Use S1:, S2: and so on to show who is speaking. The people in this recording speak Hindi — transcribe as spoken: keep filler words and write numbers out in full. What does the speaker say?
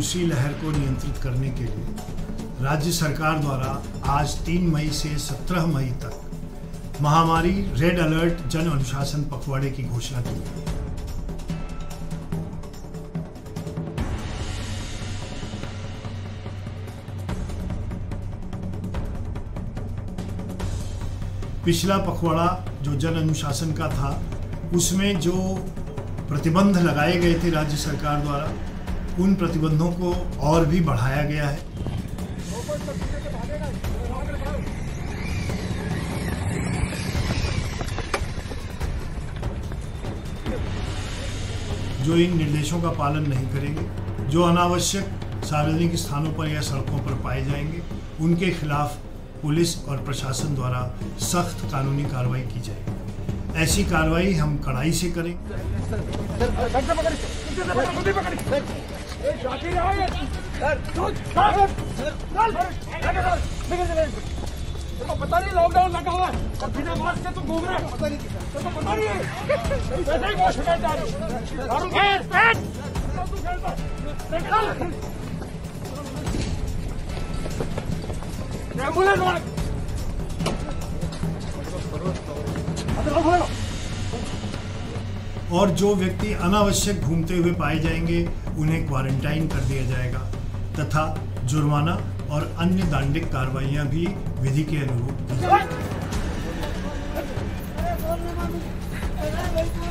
S1: दूसरी लहर को नियंत्रित करने के लिए राज्य सरकार द्वारा आज तीन मई से सत्रह मई तक महामारी रेड अलर्ट जन अनुशासन पखवाड़े की घोषणा की है। पिछला पखवाड़ा जो जन अनुशासन का था उसमें जो प्रतिबंध लगाए गए थे राज्य सरकार द्वारा, उन प्रतिबंधों को और भी बढ़ाया गया है। जो इन निर्देशों का पालन नहीं करेंगे, जो अनावश्यक सार्वजनिक स्थानों पर या सड़कों पर पाए जाएंगे, उनके खिलाफ पुलिस और प्रशासन द्वारा सख्त कानूनी कार्रवाई की जाएगी। ऐसी कार्रवाई हम कड़ाई से करें।
S2: पता नहीं लॉकडाउन लगा हुआ है और बिना मास्क के तुम घूम रहे हो, पता नहीं तो पता नहीं है। वैसे ही वॉश में जा एम्बुलेंस
S1: और जो व्यक्ति अनावश्यक घूमते हुए पाए जाएंगे उन्हें क्वारंटाइन कर दिया जाएगा तथा जुर्माना और अन्य दंडिक कार्रवाइयां भी विधि के अनुरूप की जाएंगी।